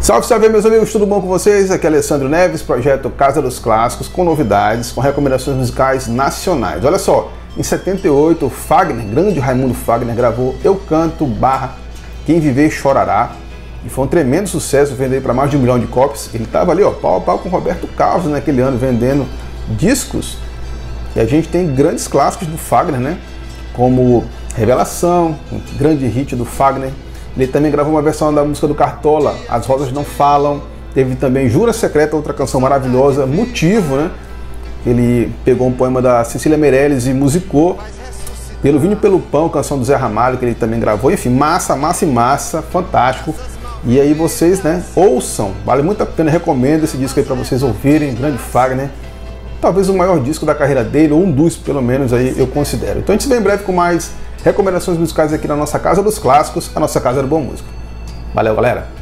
Salve, salve meus amigos, tudo bom com vocês? Aqui é Alessandro Neves, projeto Casa dos Clássicos, com novidades, com recomendações musicais nacionais. Olha só, em 78 o Fagner, grande Raimundo Fagner, gravou Eu Canto / Quem Viver Chorará, e foi um tremendo sucesso, vendeu para mais de 1 milhão de cópias. Ele estava ali, ó, pau a pau com Roberto Carlos naquele ano, vendendo discos. E a gente tem grandes clássicos do Fagner, né? Como Revelação, um grande hit do Fagner. Ele também gravou uma versão da música do Cartola, As Rosas Não Falam. Teve também Jura Secreta, outra canção maravilhosa, Motivo, né? Ele pegou um poema da Cecília Meirelles e musicou. Pelo Vinho e Pelo Pão, canção do Zé Ramalho, que ele também gravou. Enfim, massa, massa e massa, fantástico. E aí vocês, né, ouçam, vale muito a pena, recomendo esse disco aí para vocês ouvirem, grande Fagner. Talvez o maior disco da carreira dele, ou um dos, pelo menos, aí eu considero. Então a gente se vê em breve com mais recomendações musicais aqui na nossa Casa dos Clássicos, a nossa Casa do Bom Músico. Valeu, galera!